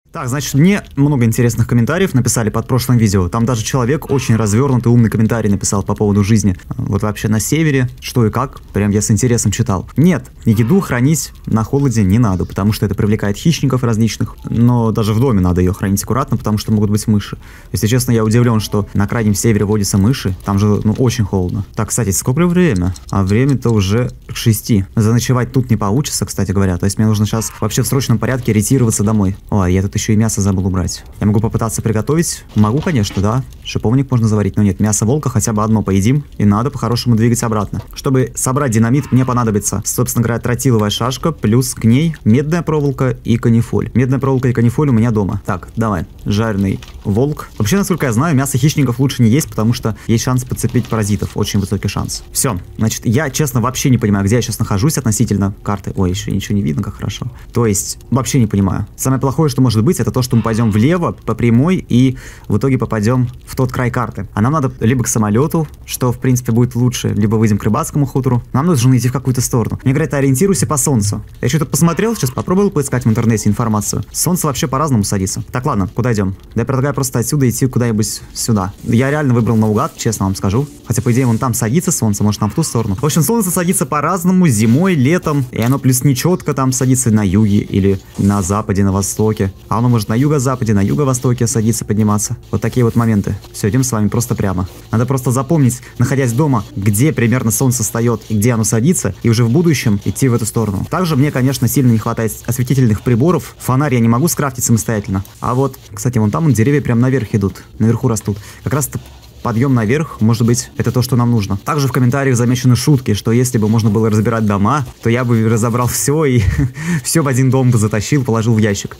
Так, значит, мне много интересных комментариев написали под прошлым видео. Там даже человек очень развернутый, умный комментарий написал по поводу жизни. Вот вообще на севере, что и как, прям я с интересом читал. Нет, еду хранить на холоде не надо, потому что это привлекает хищников различных. Но даже в доме надо ее хранить аккуратно, потому что могут быть мыши. Если честно, я удивлен, что на крайнем севере водятся мыши. Там же, ну, очень холодно. Так, кстати, сколько время? А время-то уже к 6. Заночевать тут не получится, кстати говоря. То есть мне нужно сейчас вообще в срочном порядке ретироваться домой. Ой, я тут еще и мясо забыл убрать. Я могу попытаться приготовить. Могу, конечно, да. Шиповник можно заварить, но нет. Мясо волка хотя бы одно поедим. И надо по-хорошему двигать обратно. Чтобы собрать динамит, мне понадобится, собственно говоря, тротиловая шашка, плюс к ней медная проволока и канифоль. Медная проволока и канифоль у меня дома. Так, давай. Жареный волк. Вообще, насколько я знаю, мясо хищников лучше не есть, потому что есть шанс подцепить паразитов. Очень высокий шанс. Все. Значит, я, честно, вообще не понимаю, где я сейчас нахожусь относительно карты. Ой, еще ничего не видно, как хорошо. То есть, вообще не понимаю. Самое плохое, что может быть, это то, что мы пойдем влево по прямой и в итоге попадем в тот край карты. А нам надо либо к самолету, что в принципе будет лучше, либо выйдем к рыбацкому хутору. Нам нужно идти в какую-то сторону. Мне говорят, ориентируйся по солнцу. Я что-то посмотрел, сейчас попробовал поискать в интернете информацию. Солнце вообще по-разному садится. Так, ладно, куда идем? Да я предлагаю просто отсюда идти куда-нибудь сюда. Я реально выбрал наугад, честно вам скажу. Хотя, по идее, вон там садится солнце, может, нам в ту сторону. В общем, солнце садится по-разному, зимой, летом. И оно плюс нечетко там садится на юге или на западе, на востоке. А оно может на юго-западе, на юго-востоке садиться, подниматься. Вот такие вот моменты. Все, идем с вами просто прямо. Надо просто запомнить, находясь дома, где примерно солнце встает и где оно садится, и уже в будущем идти в эту сторону. Также мне, конечно, сильно не хватает осветительных приборов. Фонарь я не могу скрафтить самостоятельно. А вот, кстати, вон там деревья прям наверх идут, наверху растут. Как раз подъем наверх, может быть, это то, что нам нужно. Также в комментариях замечены шутки, что если бы можно было разбирать дома, то я бы разобрал все и все в один дом бы затащил, положил в ящик.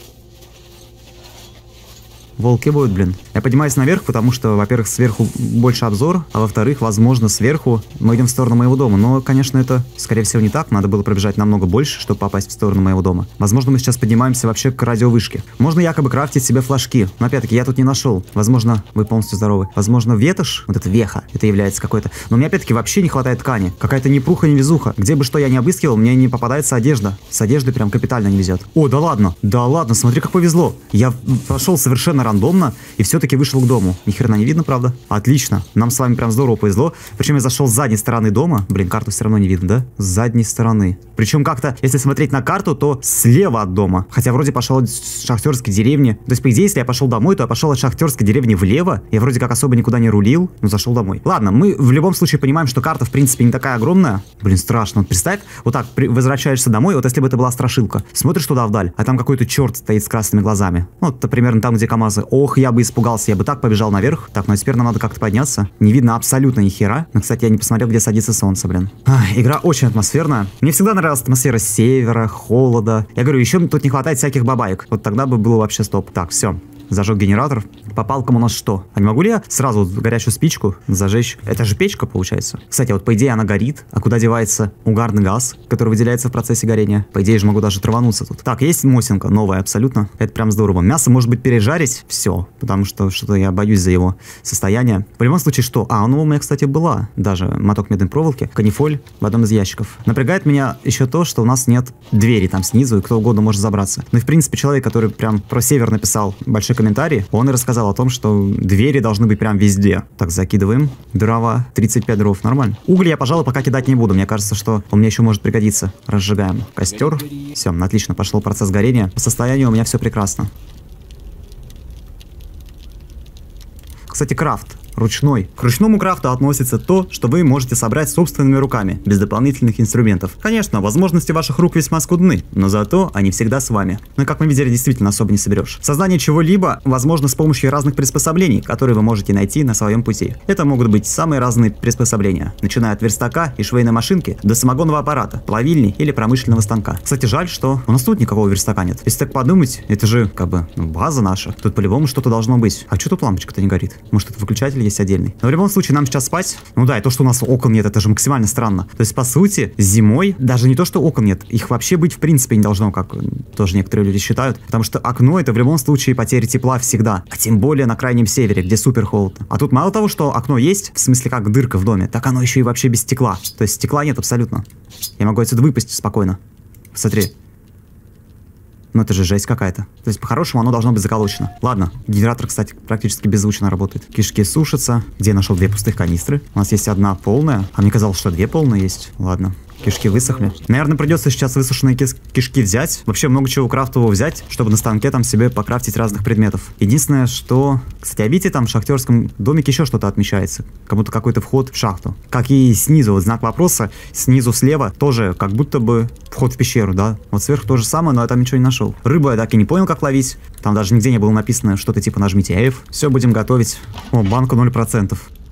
Волки будут, блин. Я поднимаюсь наверх, потому что, во-первых, сверху больше обзор, а во-вторых, возможно, сверху мы идем в сторону моего дома. Но, конечно, это, скорее всего, не так. Надо было пробежать намного больше, чтобы попасть в сторону моего дома. Возможно, мы сейчас поднимаемся вообще к радиовышке. Можно якобы крафтить себе флажки. Но, опять-таки, я тут не нашел. Возможно, вы полностью здоровы. Возможно, ветошь, вот это веха, это является какой-то. Но мне, опять-таки, вообще не хватает ткани. Какая-то непруха, невезуха. Где бы что я не обыскивал, мне не попадается одежда. С одеждой прям капитально не везет. О, да ладно. Да ладно, смотри, как повезло. Я прошел совершенно рандомно и все-таки вышел к дому. Ни хрена не видно, правда? Отлично. Нам с вами прям здорово повезло. Причем я зашел с задней стороны дома. Блин, карту все равно не видно, да? С задней стороны. Причем как-то, если смотреть на карту, то слева от дома. Хотя вроде пошел от шахтерской деревни. То есть, по идее, если я пошел домой, то я пошел от шахтерской деревни влево. Я вроде как особо никуда не рулил, но зашел домой. Ладно, мы в любом случае понимаем, что карта, в принципе, не такая огромная. Блин, страшно. Вот представь, вот так возвращаешься домой, вот если бы это была страшилка. Смотришь туда вдаль, а там какой-то черт стоит с красными глазами. Вот это примерно там, где КамАЗы. Ох, я бы испугался, я бы так побежал наверх. Так, ну а теперь нам надо как-то подняться. Не видно абсолютно ни хера. Но, кстати, я не посмотрел, где садится солнце, блин. Игра очень атмосферная. Мне всегда нравилась атмосфера севера, холода. Я говорю, еще тут не хватает всяких бабаек. Вот тогда бы было вообще стоп. Так, все. Зажег генератор. По палкам у нас что? А не могу ли я сразу горячую спичку зажечь? Это же печка, получается. Кстати, вот по идее она горит. А куда девается угарный газ, который выделяется в процессе горения? По идее же могу даже травануться тут. Так, есть мосинка, новая абсолютно. Это прям здорово. Мясо может быть пережарить. Все. Потому что что-то я боюсь за его состояние. В любом случае, что? А, ну у меня, кстати, была даже моток медной проволоки. Канифоль в одном из ящиков. Напрягает меня еще то, что у нас нет двери там снизу, и кто угодно может забраться. Ну и в принципе человек, который прям про север написал большой комментарий, он и рассказал о том, что двери должны быть прям везде. Так, закидываем дрова. 35 дров, нормально. Уголь я, пожалуй, пока кидать не буду. Мне кажется, что он мне еще может пригодиться. Разжигаем костер. Все, отлично, пошел процесс горения. По состоянию у меня все прекрасно. Кстати, крафт. Ручной. К ручному крафту относится то, что вы можете собрать собственными руками, без дополнительных инструментов. Конечно, возможности ваших рук весьма скудны, но зато они всегда с вами. Но как мы видели, действительно особо не соберешь. Создание чего-либо возможно с помощью разных приспособлений, которые вы можете найти на своем пути. Это могут быть самые разные приспособления, начиная от верстака и швейной машинки до самогонного аппарата, плавильни или промышленного станка. Кстати, жаль, что у нас тут никакого верстака нет. Если так подумать, это же как бы база наша. Тут по-любому что-то должно быть. А что тут лампочка-то не горит? Может, это выключатель есть отдельный? Но в любом случае нам сейчас спать. Ну да, и то, что у нас окон нет, это же максимально странно. То есть, по сути, зимой даже не то, что окон нет, их вообще быть в принципе не должно, как тоже некоторые люди считают. Потому что окно — это в любом случае потеря тепла всегда. А тем более на крайнем севере, где супер холодно. А тут мало того, что окно есть, в смысле как дырка в доме, так оно еще и вообще без стекла. То есть стекла нет абсолютно. Я могу отсюда выпасть спокойно. Посмотри. Ну это же жесть какая-то. То есть по-хорошему оно должно быть заколочено. Ладно, генератор, кстати, практически беззвучно работает. Кишки сушатся. Где я нашел 2 пустых канистры? У нас есть 1 полная. А мне казалось, что 2 полные есть. Ладно. Кишки высохли. Наверное, придется сейчас высушенные кишки взять. Вообще много чего крафтового взять, чтобы на станке там себе покрафтить разных предметов. Единственное, что... Кстати, а видите, там в шахтерском домике еще что-то отмечается. Как будто какой-то вход в шахту. Как и снизу, вот знак вопроса. Снизу слева тоже как будто бы вход в пещеру, да? Вот сверху то же самое, но я там ничего не нашел. Рыбу я так и не понял, как ловить. Там даже нигде не было написано что-то типа нажмите F. Все, будем готовить. О, банку 0%.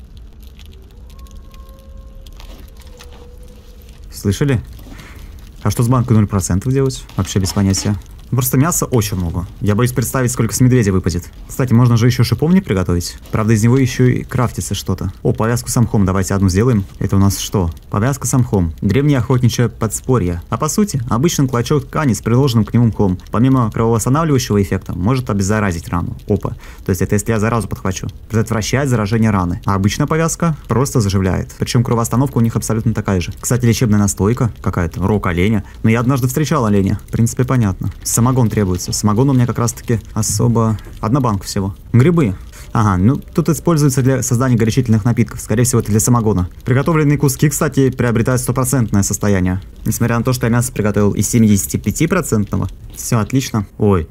Слышали? А что с банкой 0% делать? Вообще без понятия. Просто мяса очень много. Я боюсь представить, сколько с медведя выпадет. Кстати, можно же еще шиповник приготовить. Правда, из него еще и крафтится что-то. О, повязку с мхом. Давайте одну сделаем. Это у нас что? Повязка с мхом. Древнее охотничье подспорье. А по сути, обычный клочок ткани с приложенным к нему мхом. Помимо кровоостанавливающего эффекта, может обеззаразить рану. Опа. То есть это если я заразу подхвачу. Предотвращает заражение раны. А обычная повязка просто заживляет. Причем кровоостановка у них абсолютно такая же. Кстати, лечебная настойка какая-то. Рог оленя. Но я однажды встречал оленя. В принципе, понятно. Самогон требуется. Самогон у меня как раз-таки особо... 1 банка всего. Грибы. Ага, ну тут используется для создания горячительных напитков. Скорее всего, это для самогона. Приготовленные куски, кстати, приобретают 100% состояние. Несмотря на то, что я мясо приготовил из 75%. Все, отлично. Ой.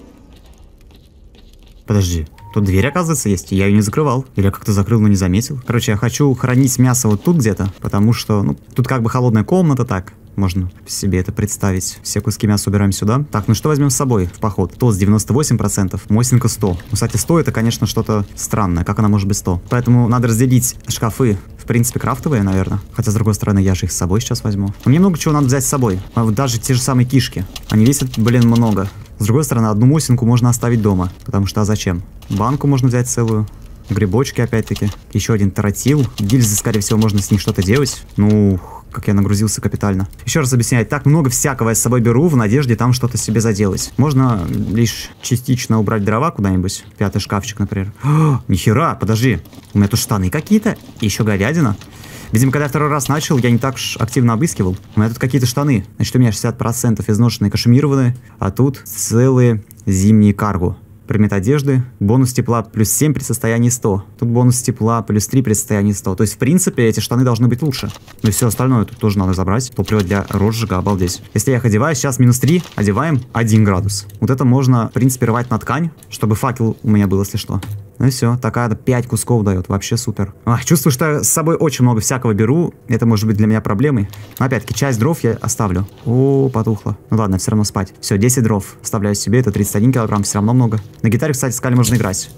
Подожди. Тут дверь, оказывается, есть, и я ее не закрывал. Или я как-то закрыл, но не заметил. Короче, я хочу хранить мясо вот тут где-то, потому что, ну, тут как бы холодная комната, так. Можно себе это представить. Все куски мяса убираем сюда. Так, ну что возьмем с собой в поход? Тост 98%, мосинка 100. Ну, кстати, 100 это, конечно, что-то странное. Как она может быть 100? Поэтому надо разделить шкафы. В принципе, крафтовые, наверное. Хотя, с другой стороны, я же их с собой сейчас возьму. Но мне много чего надо взять с собой. А вот даже те же самые кишки. Они весят, блин, много. С другой стороны, одну мосинку можно оставить дома. Потому что, а зачем? Банку можно взять целую. Грибочки, опять-таки. Еще один тротил. Гильзы, скорее всего, можно с них что-то делать. Ну, как я нагрузился капитально. Еще раз объясняю. Так много всякого я с собой беру в надежде там что-то себе заделать. Можно лишь частично убрать дрова куда-нибудь. 5-й шкафчик, например. О, нихера, подожди. У меня тут штаны какие-то. И еще говядина. Видимо, когда я 2-й раз начал, я не так уж активно обыскивал. У меня тут какие-то штаны. Значит, у меня 60% изношенные, кашемированные. А тут целые зимние карго. Предмет одежды, бонус тепла плюс 7 при состоянии 100. Тут бонус тепла плюс 3 при состоянии 100. То есть, в принципе, эти штаны должны быть лучше. Ну и все остальное тут тоже надо забрать. Топливо для розжига, обалдеть. Если я их одеваю, сейчас минус 3, одеваем 1 градус. Вот это можно, в принципе, рвать на ткань, чтобы факел у меня был, если что. Ну и все, такая 5 кусков дает, вообще супер. Чувствую, что я с собой очень много всякого беру. Это может быть для меня проблемой. Но опять-таки, часть дров я оставлю. О, потухло. Ну ладно, все равно спать. Все, 10 дров оставляю себе, это 31 килограмм, все равно много. На гитаре, кстати, с Кали можно играть.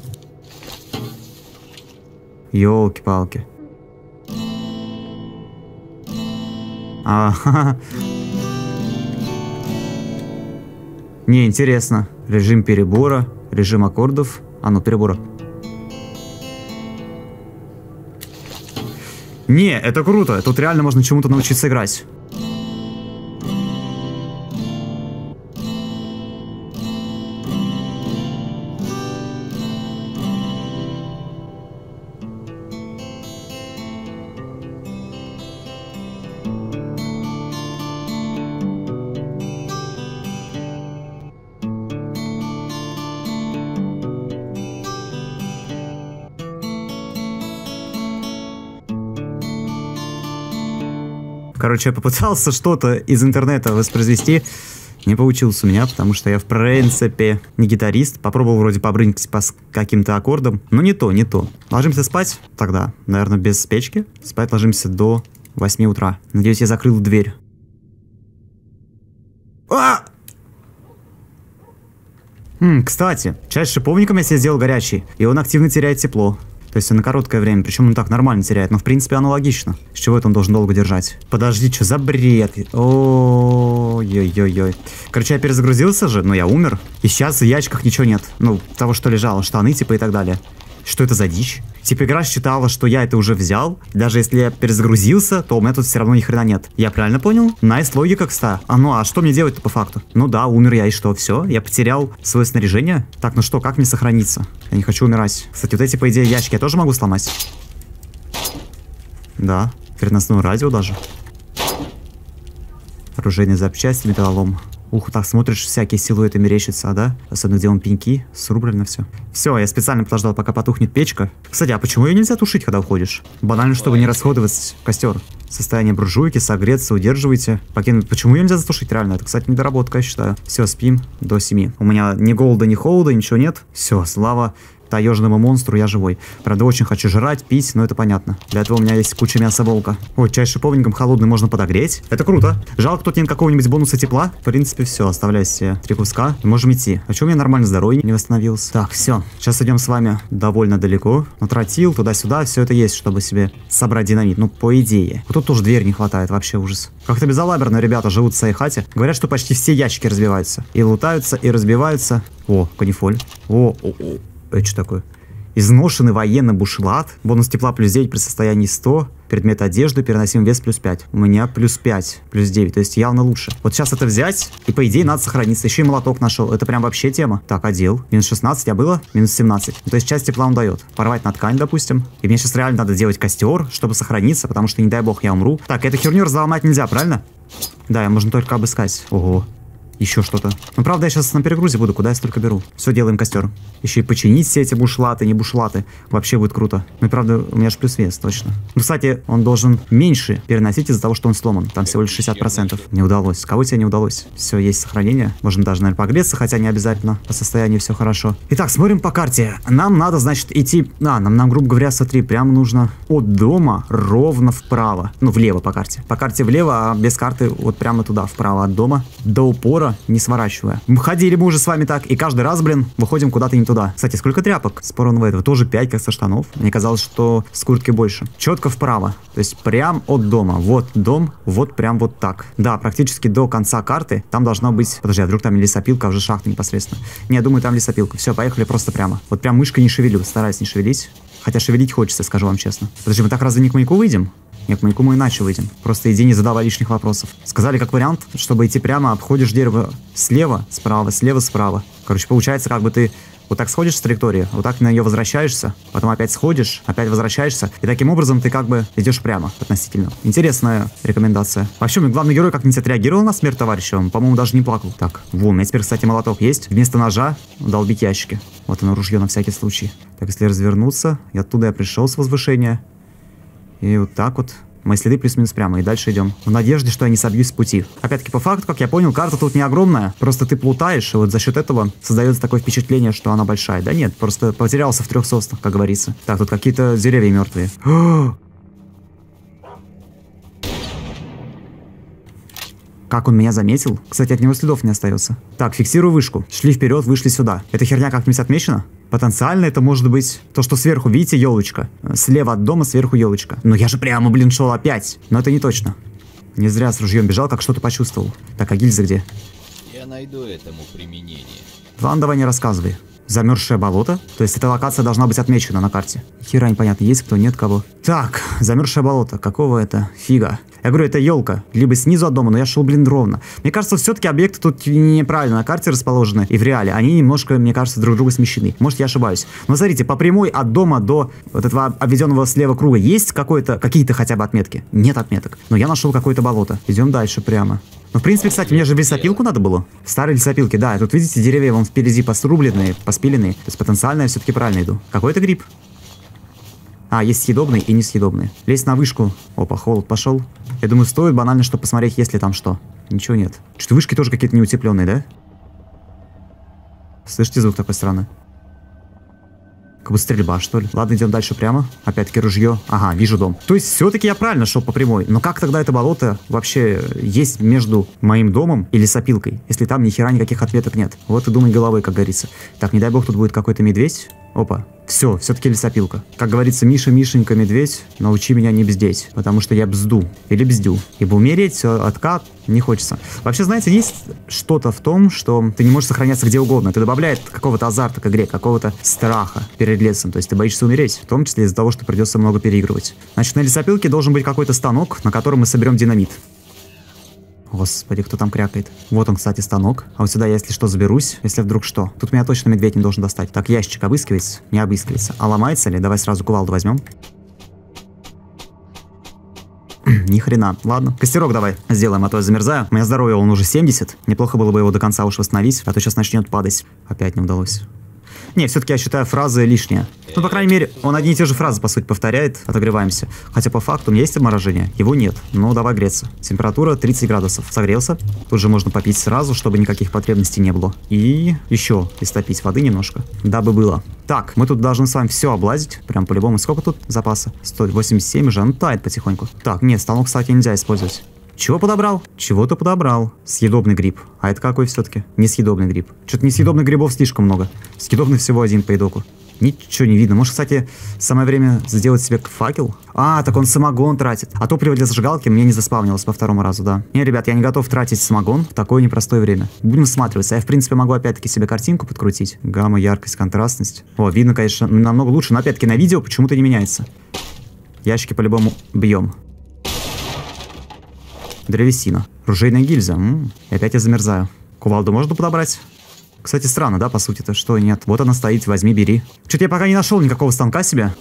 Ёлки-палки. Не, интересно. Режим перебора, режим аккордов. Перебора. Не, это круто. Тут реально можно чему-то научиться играть. Короче, я попытался что-то из интернета воспроизвести. Не получилось у меня, потому что я, в принципе, не гитарист. Попробовал вроде побрынкать по каким-то аккордам. Но не то, не то. Ложимся спать тогда. Наверное, без печки. Спать ложимся до 8 утра. Надеюсь, я закрыл дверь. Кстати, чай с шиповником я себе сделал горячий. И он активно теряет тепло. То есть на короткое время, причем он так нормально теряет, но в принципе аналогично. С чего это он должен долго держать? Подожди, что за бред? Ой-ой-ой. Короче, я перезагрузился же, но я умер. И сейчас в ящиках ничего нет. Ну, того, что лежало, штаны типа и так далее. Что это за дичь? Типа игра считала, что я это уже взял. Даже если я перезагрузился, то у меня тут все равно ни хрена нет. Я правильно понял? Найс логика, кста. А что мне делать-то по факту? Ну да, умер я и что? Все? Я потерял свое снаряжение? Так, ну что, как мне сохраниться? Я не хочу умирать. Кстати, вот эти, по идее, ящики я тоже могу сломать? Да. Переносное радио даже. Оружейные запчасти, металлолом. Ух, так смотришь, всякие силуэты мерещатся, да? Особенно где он пеньки, срублено все. Все, я специально подождал, пока потухнет печка. Кстати, а почему ее нельзя тушить, когда уходишь? Банально, чтобы не расходовать костер. Состояние буржуйки, согреться, удерживайте. Покинуть. Почему ее нельзя затушить, реально? Это, кстати, недоработка, я считаю. Все, спим до 7. У меня ни голода, ни холода, ничего нет. Все, слава таежному монстру, я живой. Правда, очень хочу жрать, пить, но это понятно. Для этого у меня есть куча мяса волка. Ой, чай с шиповником холодный можно подогреть. Это круто. Жалко, тут нет какого-нибудь бонуса тепла. В принципе, все, оставляй себе 3 куска и можем идти. А что у меня нормально здоровье не восстановилось? Так, все. Сейчас идем с вами довольно далеко. Натротил, туда-сюда, все это есть, чтобы себе собрать динамит. Ну, по идее. Вот тут тоже дверь не хватает, вообще ужас. Как-то безалаберно ребята живут в своей хате. Говорят, что почти все ящики разбиваются. И лутаются, и разбиваются. О, канифоль. О. Это что такое? Изношенный военный бушлат. Бонус тепла плюс 9 при состоянии 100. Предмет одежды, переносим вес плюс 5. У меня плюс 5, плюс 9. То есть явно лучше. Вот сейчас это взять. И по идее надо сохраниться. Еще и молоток нашел. Это прям вообще тема. Так, одел. Минус 16, а было? Минус 17. То есть часть тепла он дает. Порвать на ткань, допустим. И мне сейчас реально надо делать костер, чтобы сохраниться. Потому что, не дай бог, я умру. Так, эту херню разломать нельзя, правильно? Да, ее можно только обыскать. Ого. Еще что-то. Ну, правда, я сейчас на перегрузе буду, куда я столько беру. Все, делаем костер. Еще и починить все эти бушлаты, не бушлаты. Вообще будет круто. Ну и правда, у меня же плюс вес, точно. Ну, кстати, он должен меньше переносить из-за того, что он сломан. Там всего лишь 60%. Не удалось. Кого тебе не удалось? Все, есть сохранение. Можно даже, наверное, погреться, хотя не обязательно. По состоянию все хорошо. Итак, смотрим по карте. Нам надо, значит, идти... нам, грубо говоря, смотри, прям нужно от дома ровно вправо. Ну, влево по карте. По карте влево, а без карты вот прямо туда, вправо от дома. До упора, не сворачивая. Ходили мы уже с вами так, и каждый раз, блин, выходим куда-то не туда. Кстати, сколько тряпок? Спор он в этого. Тоже 5, как со штанов. Мне казалось, что с куртки больше. Четко вправо. То есть прям от дома. Вот дом, вот прям вот так. Да, практически до конца карты. Там должно быть... Подожди, а вдруг там лесопилка, а уже шахта непосредственно. Не, я думаю, там лесопилка. Все, поехали просто прямо. Вот прям мышкой не шевелю. Стараюсь не шевелить. Хотя шевелить хочется, скажу вам честно. Подожди, мы так разве не к маяку выйдем? Нет, к маяку мы иначе выйдем. Просто иди, не задавай лишних вопросов. Сказали как вариант, чтобы идти прямо, обходишь дерево слева, справа, слева, справа. Короче, получается, как бы ты вот так сходишь с траектории, вот так на нее возвращаешься, потом опять сходишь, опять возвращаешься, и таким образом ты как бы идешь прямо относительно. Интересная рекомендация. Вообще, мой главный герой как-нибудь отреагировал на смерть товарища, он, по-моему, даже не плакал. Так, вон, у меня теперь, кстати, молоток есть. Вместо ножа долбить ящики. Вот оно, ружье на всякий случай. Так, если развернуться, и оттуда я пришел с возвышения. И вот так вот. Мои следы плюс-минус прямо, и дальше идем. В надежде, что я не собьюсь с пути. Опять-таки, по факту, как я понял, карта тут не огромная. Просто ты плутаешь, и вот за счет этого создается такое впечатление, что она большая. Да нет, просто потерялся в 3 соснах, как говорится. Так, тут какие-то деревья мертвые. Как он меня заметил? Кстати, от него следов не остается. Так, фиксирую вышку. Шли вперед, вышли сюда. Эта херня как-нибудь отмечена? Потенциально это может быть то, что сверху, видите, елочка. Слева от дома, сверху елочка. Но я же прямо, блин, шел опять. Но это не точно. Не зря с ружьем бежал, как что-то почувствовал. Так, а гильза где? Я найду этому применение. Ладно, давай не рассказывай. Замерзшее болото? То есть эта локация должна быть отмечена на карте. Хера непонятно, есть кто, нет кого. Так, замерзшее болото. Какого это? Фига. Я говорю, это елка. Либо снизу от дома, но я шел, блин, ровно. Мне кажется, все-таки объекты тут неправильно на карте расположены. И в реале. Они немножко, мне кажется, друг друга смещены. Может, я ошибаюсь. Но смотрите, по прямой от дома до вот этого обведенного слева круга есть какие-то хотя бы отметки? Нет отметок. Но я нашел какое-то болото. Идем дальше прямо. Ну, в принципе, кстати, мне же в лесопилку надо было. В старой лесопилке, да. Тут, видите, деревья вон впереди посрубленные, поспиленные. То есть потенциально я все-таки правильно иду. Какой-то гриб. А, есть съедобные и несъедобные. Лезть на вышку. Опа, холод пошел. Я думаю, стоит банально, чтобы посмотреть, есть ли там что. Ничего нет. Что-то вышки тоже какие-то неутепленные, да? Слышите звук такой странный? Как бы стрельба, что ли. Ладно, идем дальше прямо. Опять-таки ружье. Ага, вижу дом. То есть все-таки я правильно шел по прямой. Но как тогда это болото вообще есть между моим домом и лесопилкой, если там ни хера никаких ответок нет? Вот и думай головой, как говорится. Так, не дай бог, тут будет какой-то медведь. Опа. Все, все-таки лесопилка. Как говорится, Миша, Мишенька, медведь, научи меня не бздеть, потому что я бзду или бздю. Ибо умереть, все, откат, не хочется. Вообще, знаете, есть что-то в том, что ты не можешь сохраняться где угодно. Это добавляет какого-то азарта к игре, какого-то страха перед лесом. То есть ты боишься умереть, в том числе из-за того, что придется много переигрывать. Значит, на лесопилке должен быть какой-то станок, на котором мы соберем динамит. Господи, кто там крякает? Вот он, кстати, станок. А вот сюда я, если что, заберусь. Если вдруг что. Тут меня точно медведь не должен достать. Так, ящик обыскивается? Не обыскивается. А ломается ли? Давай сразу кувалду возьмем. Ни хрена. Ладно. Костерок давай сделаем, а то я замерзаю. У меня здоровье, он уже 70. Неплохо было бы его до конца уж восстановить, а то сейчас начнет падать. Опять не удалось. Не, все-таки я считаю фразы лишние. Ну, по крайней мере, он одни и те же фразы, по сути, повторяет. Отогреваемся. Хотя, по факту, у меня есть обморожение. Его нет. Ну, давай греться. Температура 30 градусов. Согрелся. Тут же можно попить сразу, чтобы никаких потребностей не было. И еще истопить воды немножко. Дабы было. Так, мы тут должны с вами все облазить. Прям по-любому. Сколько тут запаса? 187 уже. Ну, тает потихоньку. Так, нет, станок, кстати, нельзя использовать. Чего подобрал? Чего-то подобрал. Съедобный гриб. А это какой все-таки? Несъедобный гриб. Что-то несъедобных грибов слишком много. Съедобный всего один по идоку. Ничего не видно. Может, кстати, самое время сделать себе факел? А, так он самогон тратит. А топливо для зажигалки мне не заспавнилось по второму разу, да. Не, ребят, я не готов тратить самогон в такое непростое время. Будем всматриваться. Я, в принципе, могу опять-таки себе картинку подкрутить. Гамма, яркость, контрастность. О, видно, конечно, намного лучше. Но опять-таки на видео почему-то не меняется. Ящики по-любому бьем. Древесина. Ружейная гильза. И опять я замерзаю. Кувалду можно подобрать? Кстати, странно, да, по сути-то? Что нет? Вот она стоит, возьми, бери. Что-то я пока не нашел никакого станка себе.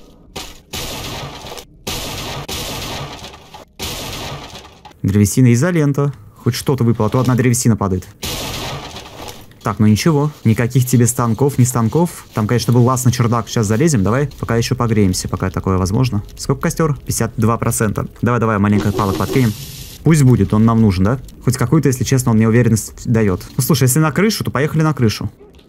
Древесина, изолента. Хоть что-то выпало, а то одна древесина падает. Так, ну ничего. Никаких тебе станков, не станков. Там, конечно, был лаз на чердак. Сейчас залезем. Давай пока еще погреемся, пока такое возможно. Сколько костер? 52%. Давай, маленько палок подкинем. Пусть будет, он нам нужен, да? Хоть какую-то, если честно, он мне уверенность дает. Ну, слушай, если на крышу, то поехали на крышу.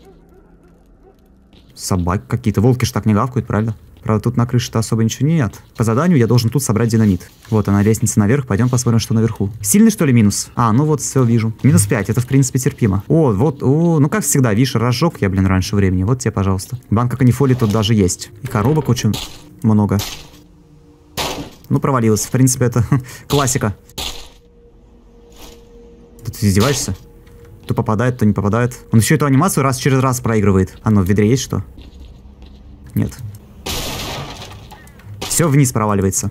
Собаки какие-то. Волки ж так не гавкают, правильно? Правда, тут на крыше-то особо ничего нет. По заданию я должен тут собрать динамит. Вот она, лестница наверх. Пойдем посмотрим, что наверху. Сильный, что ли, минус? А, ну вот, все, вижу. Минус 5, это, в принципе, терпимо. О, вот, ну как всегда, видишь, разжег я, блин, раньше времени. Вот тебе, пожалуйста. Банка канифоли тут даже есть. И коробок очень много. Ну, провалилась. В принципе, это классика. Ты издеваешься? То попадает, то не попадает. Он еще эту анимацию раз через раз проигрывает. Оно в ведре есть что? Нет. Все вниз проваливается.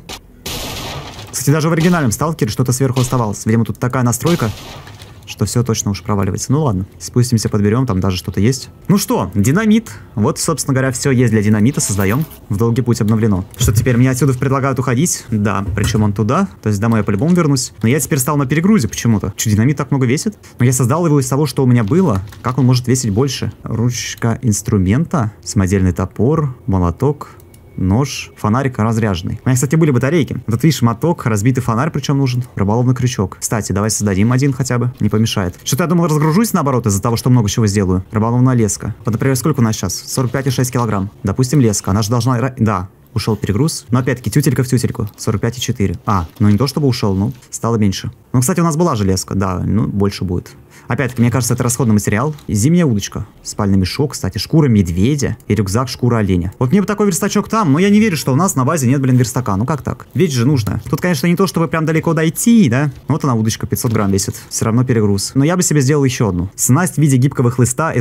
Кстати, даже в оригинальном сталкере что-то сверху оставалось. Видимо, тут такая настройка, что все точно уж проваливается. Ну ладно, спустимся, подберем, там даже что-то есть. Ну что, динамит. Вот, собственно говоря, все есть для динамита, создаем. В долгий путь обновлено. Что теперь, мне отсюда предлагают уходить? Да, причем он туда, то есть домой я по-любому вернусь. Но я теперь стал на перегрузе почему-то. Что, динамит так много весит? Но я создал его из того, что у меня было. Как он может весить больше? Ручка инструмента, самодельный топор, молоток, нож, фонарик разряженный. У меня, кстати, были батарейки. Вот видишь, моток, разбитый фонарь причем нужен, рыболовный крючок. Кстати, давай создадим один хотя бы, не помешает. Что-то я думал, разгружусь наоборот из-за того, что много чего сделаю. Рыболовная леска. Вот, например, сколько у нас сейчас? 45,6 килограмм. Допустим, леска. Она же должна... Да, ушел перегруз. Но опять-таки, тютелька в тютельку. 45,4. А, ну не то чтобы ушел, но стало меньше. Ну, кстати, у нас была железка, да, ну больше будет. Опять-таки, мне кажется, это расходный материал. Зимняя удочка. Спальный мешок, кстати, шкура медведя и рюкзак шкура оленя. Вот мне бы такой верстачок там, но я не верю, что у нас на базе нет, блин, верстака. Ну как так? Вещь же нужна. Тут, конечно, не то, чтобы прям далеко дойти, да? Вот она удочка, 500 грамм весит. Все равно перегруз. Но я бы себе сделал еще одну. Снасть в виде гибкого хлыста,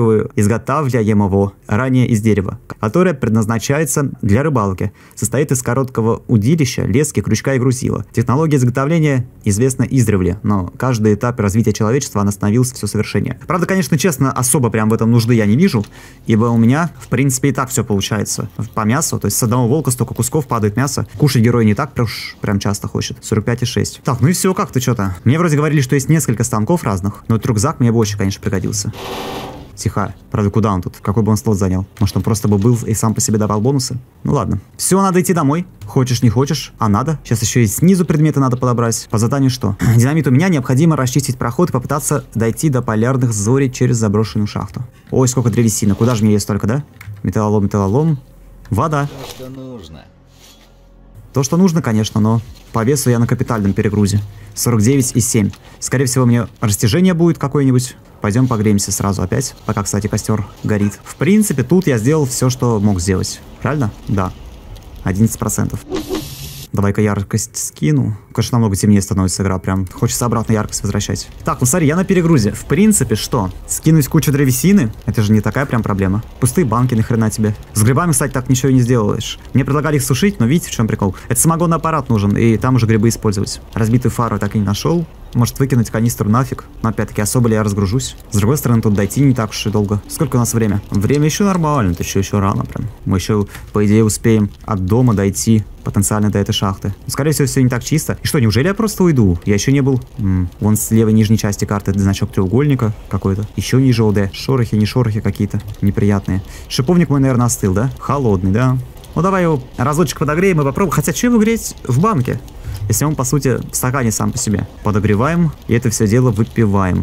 изготавливаемого ранее из дерева, которая предназначается для рыбалки. Состоит из короткого удилища, лески, крючка и грузила. Технология изготовления известна издревле, но каждый этап развития человечества она становилась все совершеннее. Правда, конечно, честно, особо прям в этом нужды я не вижу, ибо у меня, в принципе, и так все получается. По мясу, то есть с одного волка столько кусков падает мясо. Кушать герой не так прям часто хочет. 45,6. Так, ну и все, как-то что-то. Мне вроде говорили, что есть несколько станков разных, но этот рюкзак мне бы очень, конечно, пригодился. Тихо. Правда, куда он тут? Какой бы он слот занял? Может, он просто бы был и сам по себе давал бонусы? Ну ладно. Все, надо идти домой. Хочешь, не хочешь, а надо. Сейчас еще и снизу предметы надо подобрать. По заданию что? Динамит у меня, необходимо расчистить проход и попытаться дойти до полярных зорей через заброшенную шахту. Ой, сколько древесины. Куда же мне есть столько, да? Металлолом, металлолом. Вода. То, что нужно. То, что нужно, конечно, но по весу я на капитальном перегрузе. 49,7. Скорее всего, мне растяжение будет какое-нибудь. Пойдем погреемся сразу опять, пока, кстати, костер горит. В принципе, тут я сделал все, что мог сделать. Правильно? Да. 11%. Давай-ка яркость скину. Конечно, намного темнее становится игра, прям хочется обратно яркость возвращать. Так, ну смотри, я на перегрузе. В принципе, что? Скинуть кучу древесины? Это же не такая прям проблема. Пустые банки, нахрена тебе. С грибами, кстати, так ничего и не сделаешь. Мне предлагали их сушить, но видите, в чем прикол? Это самогонный аппарат нужен, и там уже грибы использовать. Разбитую фару так и не нашел. Может выкинуть канистру нафиг. Но опять-таки, особо ли я разгружусь? С другой стороны, тут дойти не так уж и долго. Сколько у нас время? Время еще нормально, это еще рано прям. Мы еще, по идее, успеем от дома дойти потенциально до этой шахты. Но, скорее всего, все не так чисто. И что, неужели я просто уйду? Я еще не был. Вон с левой нижней части карты значок треугольника какой-то. Еще ниже ОД. Шорохи, не шорохи какие-то неприятные. Шиповник мой, наверное, остыл, да? Холодный, да? Ну давай его разочек подогреем и попробуем. Хотя что его греть в банке? Если он, по сути, в стакане сам по себе. Подогреваем и это все дело выпиваем.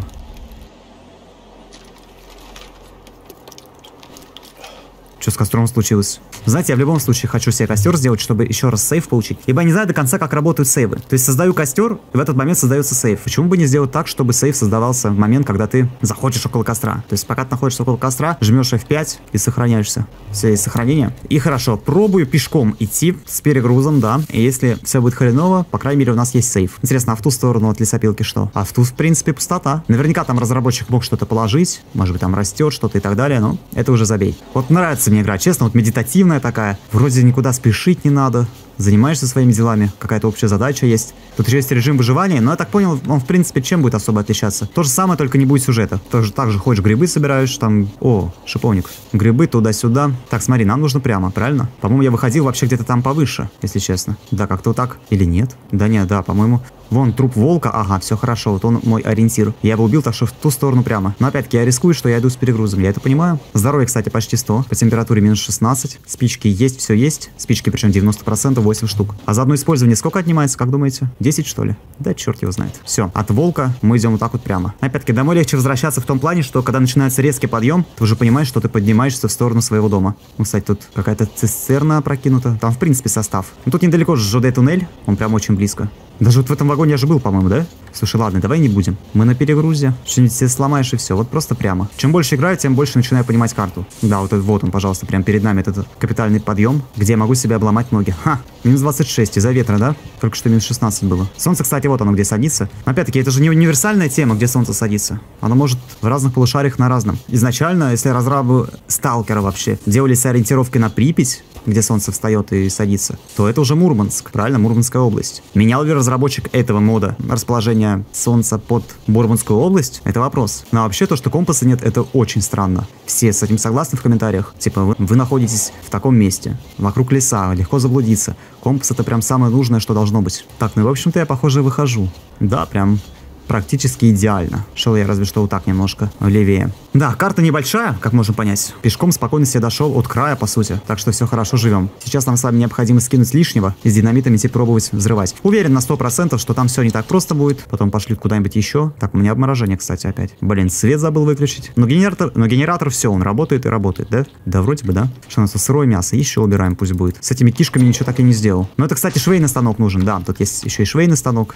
Что с костром случилось? Знаете, я в любом случае хочу себе костер сделать, чтобы еще раз сейв получить. Ибо я не знаю до конца, как работают сейвы. То есть создаю костер, и в этот момент создается сейв. Почему бы не сделать так, чтобы сейв создавался в момент, когда ты заходишь около костра? То есть пока ты находишься около костра, жмешь F5 и сохраняешься. Все, есть сохранение. И хорошо, пробую пешком идти с перегрузом, да. И если все будет хреново, по крайней мере у нас есть сейв. Интересно, а в ту сторону от лесопилки что? А в ту, в принципе, пустота. Наверняка там разработчик мог что-то положить. Может быть, там растет что-то и так далее, но это уже забей. Вот нравится мне игра, честно, вот медитативная такая. Вроде никуда спешить не надо. Занимаешься своими делами, какая-то общая задача есть. Тут еще есть режим выживания, но я так понял, он в принципе чем будет особо отличаться? То же самое, только не будет сюжета. Тоже так же ходишь, грибы собираешь, там... О, шиповник. Грибы туда-сюда. Так, смотри, нам нужно прямо, правильно? По-моему, я выходил вообще где-то там повыше, если честно. Да, как-то вот так. Или нет? Да нет, да, по-моему... Вон труп волка, ага, все хорошо, вот он мой ориентир. Я его убил, так что в ту сторону прямо. Но опять-таки я рискую, что я иду с перегрузом, я это понимаю. Здоровье, кстати, почти 100, по температуре минус 16. Спички есть, все есть. Спички причем 90%, 8 штук. А за одно использование сколько отнимается, как думаете? 10 что ли? Да черт его знает. Все, от волка мы идем вот так вот прямо. Опять-таки домой легче возвращаться в том плане, что когда начинается резкий подъем, ты уже понимаешь, что ты поднимаешься в сторону своего дома. Ну, кстати, тут какая-то цистерна прокинута. Там в принципе состав. Ну, тут недалеко же ЖД туннель, он прям очень близко. Даже вот в этом вагоне я же был, по-моему, да? Слушай, ладно, давай не будем. Мы на перегрузе. Что-нибудь себе сломаешь и все. Вот просто прямо. Чем больше играю, тем больше начинаю понимать карту. Да, вот он, пожалуйста, прям перед нами этот капитальный подъем, где я могу себе обломать ноги. Ха! Минус 26 из-за ветра, да? Только что минус 16 было. Солнце, кстати, вот оно где садится. Но опять-таки, это же не универсальная тема, где солнце садится. Оно может в разных полушариях на разном. Изначально, если разрабы сталкера вообще делались ориентировки на Припять, где солнце встает и садится, то это уже Мурманск, правильно? Мурманская область. Менял ли разработчик этого мода расположение солнца под Мурманскую область? Это вопрос. Но вообще то, что компаса нет, это очень странно. Все с этим согласны в комментариях? Типа, вы находитесь в таком месте, вокруг леса, легко заблудиться. Компас это прям самое нужное, что должно быть. Так, ну и в общем-то я, похоже, выхожу. Да, прям... практически идеально. Шел я разве что вот так немножко левее. Да, карта небольшая, как можно понять. Пешком спокойно себе дошел от края, по сути. Так что все хорошо, живем. Сейчас нам с вами необходимо скинуть лишнего и с динамитом идти пробовать взрывать. Уверен на 100%, что там все не так просто будет. Потом пошлют куда-нибудь еще. Так, у меня обморожение, кстати, опять. Блин, свет забыл выключить. Но генератор все, он работает и работает, да? Да, вроде бы, да. Что у нас тут сырое мясо? Еще убираем, пусть будет. С этими кишками ничего так и не сделал. Но это, кстати, швейный станок нужен, да. Тут есть еще и швейный станок.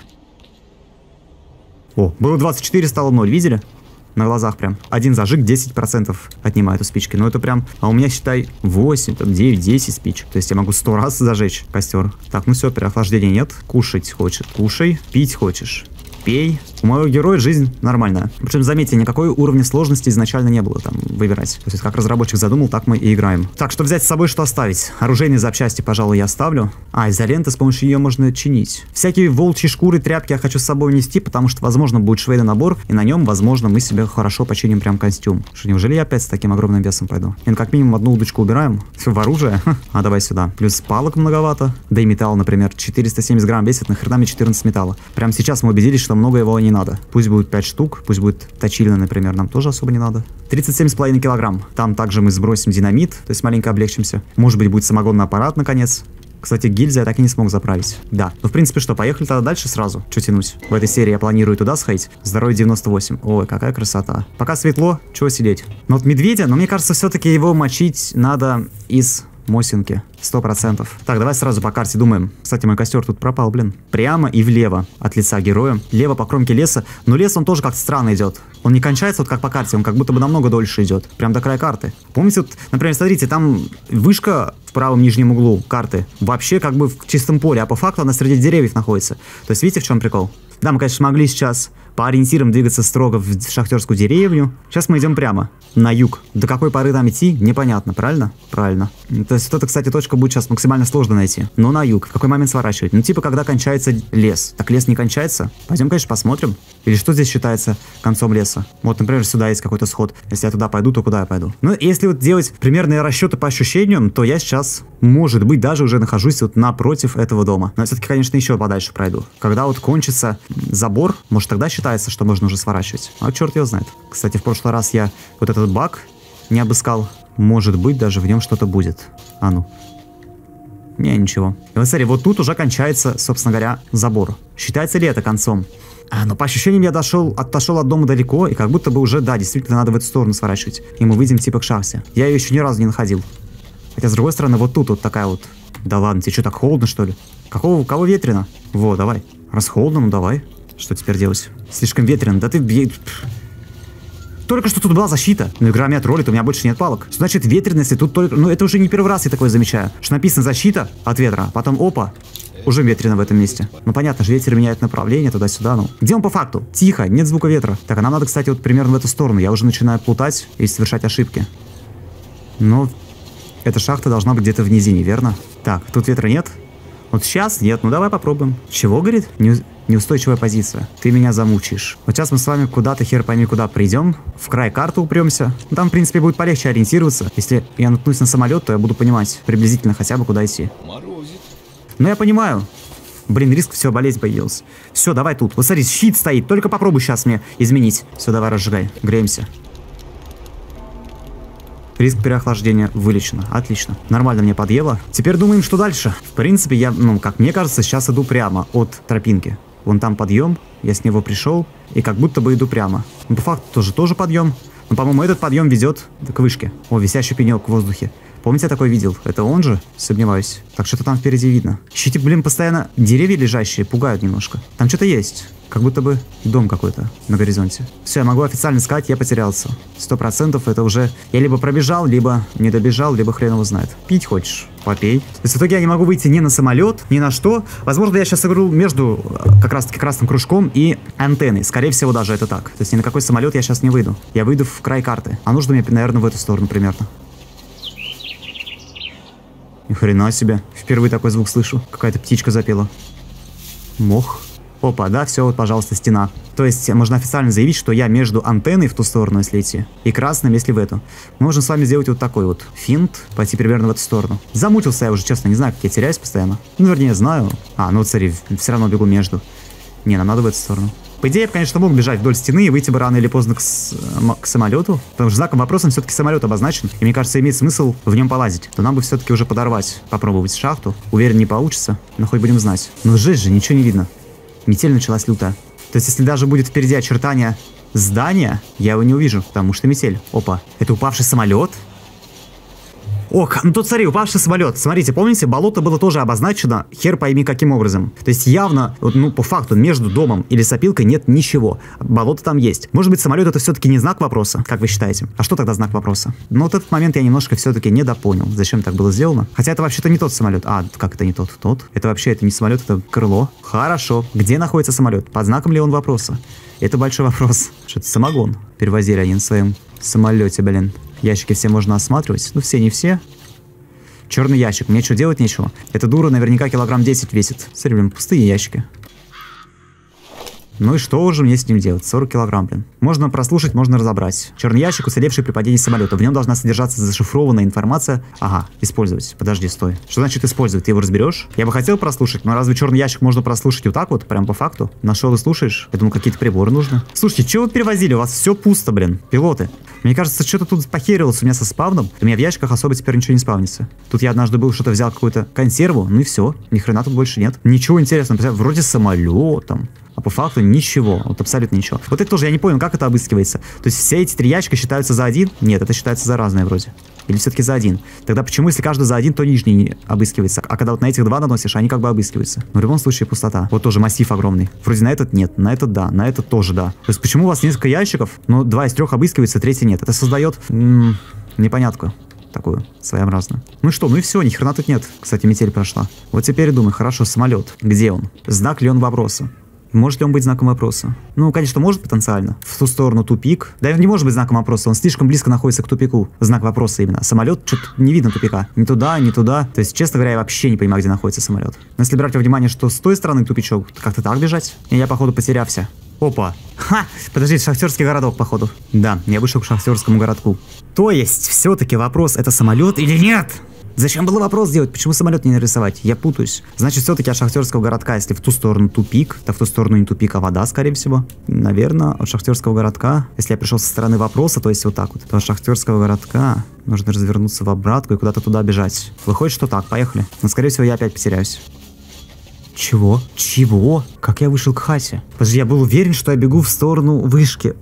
О, было 24, стало 0, видели? На глазах прям. Один зажиг 10% отнимает у спички. Ну это прям... А у меня, считай, 8, там 9, 10 спичек. То есть я могу 100 раз зажечь костер. Так, ну все, переохлаждения нет. Кушать хочешь, кушай. Пить хочешь, пей. У моего героя жизнь нормальная. Причем, заметьте, никакой уровня сложности изначально не было там выбирать. То есть, как разработчик задумал, так мы и играем. Так, что взять с собой, что оставить? Оружейные запчасти, пожалуй, я оставлю. А, изоленты, с помощью ее можно чинить. Всякие волчьи шкуры, тряпки я хочу с собой унести, потому что, возможно, будет швейный набор, и на нем, возможно, мы себе хорошо починим прям костюм. Что, неужели я опять с таким огромным весом пойду? И, как минимум, одну удочку убираем. Все в оружие. А, давай сюда. Плюс палок многовато. Да и металл, например, 470 грамм весит, нахрена мне 14 металла. Прямо сейчас мы убедились, что много его не надо. Пусть будет 5 штук, пусть будет точильно, например, нам тоже особо не надо. 37,5 килограмм. Там также мы сбросим динамит, то есть маленько облегчимся. Может быть, будет самогонный аппарат, наконец. Кстати, гильзы я так и не смог заправить. Да. Ну, в принципе, что, поехали тогда дальше сразу? Что тянуть? В этой серии я планирую туда сходить. Здоровье 98. Ой, какая красота. Пока светло, чего сидеть? Но вот медведя, но мне кажется, все-таки его мочить надо из... Мосинки. 100%. Так, давай сразу по карте думаем. Кстати, мой костер тут пропал, блин. Прямо и влево от лица героя. Лево по кромке леса. Но лес он тоже как-то странно идет. Он не кончается вот как по карте, он как будто бы намного дольше идет. Прям до края карты. Помните, вот, например, смотрите, там вышка в правом нижнем углу карты. Вообще как бы в чистом поле, а по факту она среди деревьев находится. То есть видите, в чем прикол? Да, мы, конечно, могли сейчас по ориентирам двигаться строго в шахтерскую деревню. Сейчас мы идем прямо, на юг. До какой поры там идти, непонятно, правильно? Правильно. То есть вот эта, кстати, точка будет сейчас максимально сложно найти. Но на юг. В какой момент сворачивать? Ну, типа, когда кончается лес. Так лес не кончается? Пойдем, конечно, посмотрим. Или что здесь считается концом леса? Вот, например, сюда есть какой-то сход. Если я туда пойду, то куда я пойду? Ну, если вот делать примерные расчеты по ощущениям, то я сейчас, может быть, даже уже нахожусь вот напротив этого дома. Но все-таки, конечно, еще подальше пройду. Когда вот кончится забор, может, тогда считается, что можно уже сворачивать. А черт его знает. Кстати, в прошлый раз я вот этот баг не обыскал. Может быть, даже в нем что-то будет. А ну. Не, ничего. И вот смотри, вот тут уже кончается, собственно говоря, забор. Считается ли это концом? Но по ощущениям я отошел от дома далеко, и как будто бы уже, да, действительно надо в эту сторону сворачивать. И мы выйдем типа к шахте. Я ее еще ни разу не находил. Хотя, с другой стороны, вот тут вот такая вот... Да ладно, тебе что, так холодно, что ли? Кого ветрено? Во, давай. Раз холодно, ну давай. Что теперь делать? Слишком ветрено. Да ты... Только что тут была защита. Но игра меня троллит, у меня больше нет палок. Что значит ветрено, если тут только... Ну это уже не первый раз я такое замечаю. Что написано защита от ветра, потом опа. Уже ветрено в этом месте. Ну понятно же, ветер меняет направление туда-сюда, ну. Где он по факту? Тихо, нет звука ветра. Так, а нам надо, кстати, вот примерно в эту сторону. Я уже начинаю плутать и совершать ошибки. Но эта шахта должна быть где-то в низине, верно? Так, тут ветра нет? Вот сейчас нет, ну давай попробуем. Чего, говорит? Неустойчивая позиция. Ты меня замучаешь. Вот сейчас мы с вами куда-то, хер пойми куда, придем. В край карты упремся. Там, в принципе, будет полегче ориентироваться. Если я наткнусь на самолет, то я буду понимать приблизительно хотя бы куда идти. Морозит. Ну я понимаю. Блин, риск, все, болезнь появилась. Все, давай тут. Вот смотри, щит стоит. Только попробуй сейчас мне изменить. Все, давай разжигай. Греемся. Риск переохлаждения вылечено. Отлично. Нормально мне подъело. Теперь думаем, что дальше. В принципе, я, как мне кажется, сейчас иду прямо от тропинки. Вон там подъем. Я с него пришел. И как будто бы иду прямо. Ну, по факту тоже подъем. Но, по-моему, этот подъем ведет к вышке. О, висящий пенек в воздухе. Помните, я такой видел? Это он же? Сомневаюсь. Так, что-то там впереди видно. Щите, блин, постоянно деревья лежащие пугают немножко. Там что-то есть. Как будто бы дом какой-то на горизонте. Все, я могу официально сказать, я потерялся. 100% это уже... Я либо пробежал, либо не добежал, либо хрен его знает. Пить хочешь? Попей. То есть в итоге я не могу выйти ни на самолет, ни на что. Возможно, я сейчас играю между как раз-таки красным кружком и антенной. Скорее всего, даже это так. То есть ни на какой самолет я сейчас не выйду. Я выйду в край карты. А нужно мне, наверное, в эту сторону примерно. Ни хрена себе. Впервые такой звук слышу. Какая-то птичка запела. Мох. Опа, да, все, вот, пожалуйста, стена. То есть можно официально заявить, что я между антенной в ту сторону, если идти, и красным, если в эту. Мы можем с вами сделать вот такой вот финт, пойти примерно в эту сторону. Замутился я уже, честно, не знаю, как я теряюсь постоянно. Ну, вернее, знаю. Ну вот смотри, все равно бегу между. Не, нам надо в эту сторону. По идее, я, конечно, мог бежать вдоль стены и выйти бы рано или поздно к самолету, потому что знаком вопросом все-таки самолет обозначен, и мне кажется, имеет смысл в нем полазить. То нам бы все-таки уже подорвать, попробовать шахту. Уверен, не получится, но хоть будем знать. Но жесть же, ничего не видно. Метель началась лютая. То есть, если даже будет впереди очертания здания, я его не увижу, потому что метель. Опа, это упавший самолет? Ох, ну тут смотри, упавший самолет. Смотрите, помните, болото было тоже обозначено, хер пойми каким образом. То есть явно, вот, ну по факту, между домом и лесопилкой нет ничего. Болото там есть. Может быть, самолет это все-таки не знак вопроса, как вы считаете? А что тогда знак вопроса? Ну вот этот момент я немножко все-таки недопонял, зачем так было сделано. Хотя это вообще-то не тот самолет. А, как это не тот? Тот? Это вообще это не самолет, это крыло. Хорошо. Где находится самолет? Под знаком ли он вопроса? Это большой вопрос. Что-то самогон перевозили они на своем самолете, блин. Ящики все можно осматривать. Ну, все, не все. Черный ящик. Мне что, делать нечего? Эта дура наверняка килограмм 10 весит. Смотри, блин, пустые ящики. Ну и что уже мне с ним делать? 40 килограмм, блин. Можно прослушать, можно разобрать. Черный ящик, уцелевший при падении самолета. В нем должна содержаться зашифрованная информация. Ага, использовать. Подожди, стой. Что значит использовать? Ты его разберешь? Я бы хотел прослушать, но разве черный ящик можно прослушать вот так вот, прям по факту? Нашел и слушаешь? Я думаю, какие-то приборы нужны. Слушайте, что вы перевозили? У вас все пусто, блин. Пилоты. Мне кажется, что-то тут похерилось у меня со спавном. У меня в ящиках особо теперь ничего не спавнится. Тут я однажды был, что-то взял какую-то консерву, ну и все. Ни хрена тут больше нет. Ничего интересного. Вроде самолетом. А по факту ничего, вот абсолютно ничего. Вот это тоже я не понял, как это обыскивается. То есть все эти 3 ящика считаются за один? Нет, это считается за разные вроде. Или все-таки за один? Тогда почему, если каждый за один, то нижний не обыскивается? А когда вот на этих 2 наносишь, они как бы обыскиваются. Но в любом случае пустота. Вот тоже массив огромный. Вроде на этот нет, на этот да, на этот тоже да. То есть почему у вас несколько ящиков, но 2 из 3 обыскиваются, 3 нет? Это создает непонятку. Такую, своеобразную. Ну что, ну и все, ни хрена тут нет. Кстати, метель прошла. Вот теперь думаю, хорошо, самолет. Где он? Знак ли он вопроса? Может ли он быть знаком вопроса? Ну, конечно, может потенциально. В ту сторону тупик. Да, он не может быть знаком вопроса, он слишком близко находится к тупику. Знак вопроса именно. Самолет, что-то не видно тупика. Ни туда, ни туда. То есть, честно говоря, я вообще не понимаю, где находится самолет. Но если брать во внимание, что с той стороны тупичок, то как-то так бежать? И я, походу, потерялся. Опа. Ха! Подожди, шахтерский городок, походу. Да, я вышел к шахтерскому городку. То есть, все-таки вопрос, это самолет или нет? Зачем было вопрос делать? Почему самолет не нарисовать? Я путаюсь. Значит, все-таки от шахтерского городка, если в ту сторону тупик, то в ту сторону не тупик, а вода, скорее всего. Наверное, от шахтерского городка, если я пришел со стороны вопроса, то есть вот так вот, то от шахтерского городка нужно развернуться в обратку и куда-то туда бежать. Выходит, что так, поехали. Но, скорее всего, я опять потеряюсь. Чего? Чего? Как я вышел к хате? Подожди, я был уверен, что я бегу в сторону вышки.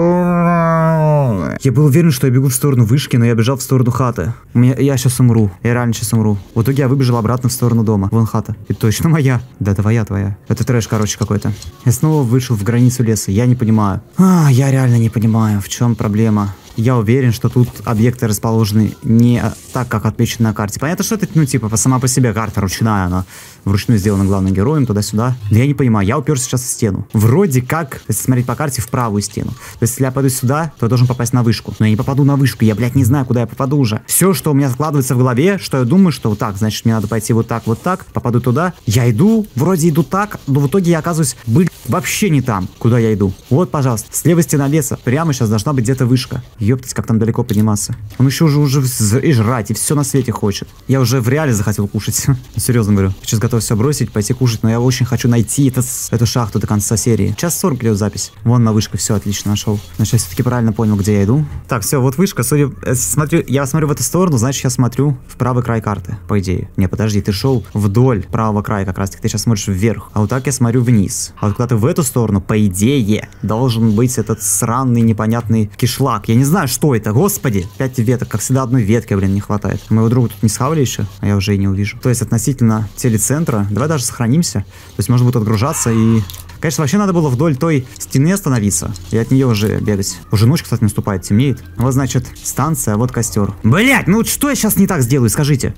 Я был уверен, что я бегу в сторону вышки, но я бежал в сторону хаты. Я сейчас умру. Я реально сейчас умру. В итоге я выбежал обратно в сторону дома. Вон хата. И точно моя. Да, твоя. Это трэш, короче, какой-то. Я снова вышел в границу леса. Я не понимаю. Я реально не понимаю, в чем проблема. Я уверен, что тут объекты расположены не так, как отмечено на карте. Понятно, что это, ну, типа, сама по себе карта ручная, она вручную сделана главным героем, туда-сюда. Да я не понимаю, я уперся сейчас в стену. Вроде как, если смотреть по карте, в правую стену. То есть, если я пойду сюда, то я должен попасть на вышку. Но я не попаду на вышку, я, блядь, не знаю, куда я попаду уже. Все, что у меня складывается в голове, что я думаю, что вот так, значит, мне надо пойти вот так, попаду туда. Я иду, вроде иду так, но в итоге я оказываюсь, вообще не там, куда я иду. Вот, пожалуйста, слева стена леса, прямо сейчас должна быть где-то вышка. Ёптать, как там далеко подниматься. Он еще уже и жрать, и все на свете хочет. Я уже в реале захотел кушать. Серьезно говорю. Сейчас готов все бросить, пойти кушать, но я очень хочу найти эту шахту до конца серии. Час 40 идет запись. Вон на вышка, все, отлично, нашел. Значит, я все-таки правильно понял, где я иду. Так, все, вот вышка. Судя, я смотрю в эту сторону, значит, я смотрю в правый край карты, по идее. Не, подожди, ты шел вдоль правого края как раз таки. Ты сейчас смотришь вверх. А вот так я смотрю вниз. А вот когда ты в эту сторону, по идее, должен быть этот сраный непонятный кишлак. Я не знаю, что это. Господи, 5 веток, как всегда одной ветки, блин, не хватает. Моего друга тут не схавали еще, а я уже и не увижу. То есть относительно телецентра, давай даже сохранимся. То есть можно будет отгружаться и... Конечно, вообще надо было вдоль той стены остановиться и от нее уже бегать. Уже ночь, кстати, наступает, темнеет. Вот, значит, станция, а вот костер. Блять, ну что я сейчас не так сделаю, скажите?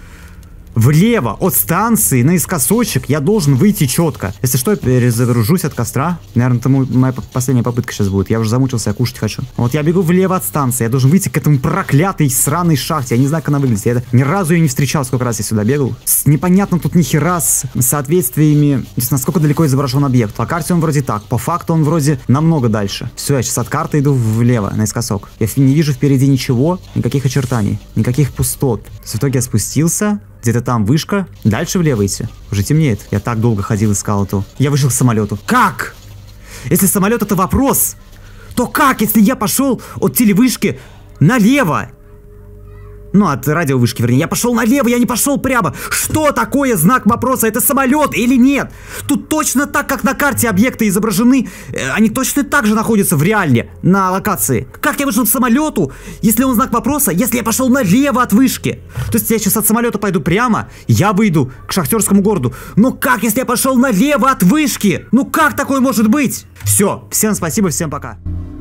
Влево от станции наискосочек я должен выйти четко. Если что, я перезагружусь от костра. Наверное, это моя последняя попытка сейчас будет. Я уже замучился, я кушать хочу. Вот я бегу влево от станции. Я должен выйти к этому проклятой сраной шахте. Я не знаю, как она выглядит. Я ни разу ее не встречал, сколько раз я сюда бегал. Непонятно тут ни хера с соответствиями. То есть, насколько далеко изображен объект. По карте он вроде так. По факту он вроде намного дальше. Все, я сейчас от карты иду влево, наискосок. Я не вижу впереди ничего, никаких очертаний, никаких пустот. В итоге я спустился. Где-то там вышка. Дальше влево идти. Уже темнеет. Я так долго ходил, искал эту. Я вышел к самолету. Как? Если самолет это вопрос, то как, если я пошел от телевышки налево? Ну, от радиовышки, вернее. Я пошел налево, я не пошел прямо. Что такое знак вопроса? Это самолет или нет? Тут точно так, как на карте объекты изображены, они точно так же находятся в реале, на локации. Как я вышел к самолету, если он знак вопроса, если я пошел налево от вышки? То есть я сейчас от самолета пойду прямо, я выйду к шахтерскому городу. Но как, если я пошел налево от вышки? Ну как такое может быть? Все, всем спасибо, всем пока.